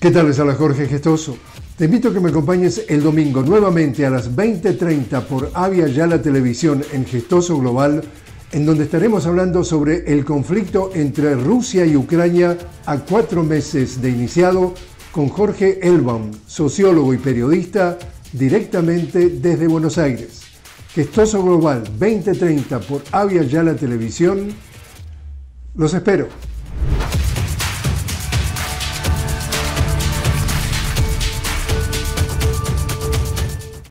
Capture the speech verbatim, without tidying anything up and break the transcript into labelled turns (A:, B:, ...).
A: ¿Qué tal? Les habla Jorge Gestoso. Te invito a que me acompañes el domingo nuevamente a las veinte treinta por Avia Yala Televisión en Gestoso Global, en donde estaremos hablando sobre el conflicto entre Rusia y Ucrania a cuatro meses de iniciado, con Jorge Elbaum, sociólogo y periodista, directamente desde Buenos Aires. Gestoso Global veinte treinta por Avia Yala Televisión. Los espero.